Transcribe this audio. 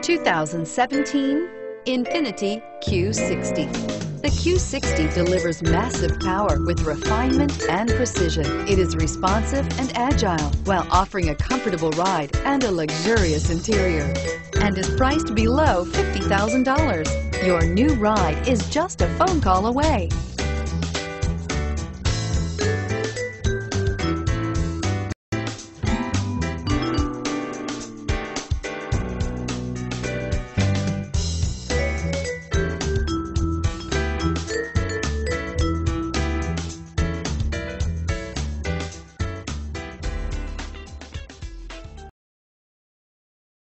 2017 INFINITI Q60. The Q60 delivers massive power with refinement and precision. It is responsive and agile while offering a comfortable ride and a luxurious interior, and is priced below $50,000. Your new ride is just a phone call away.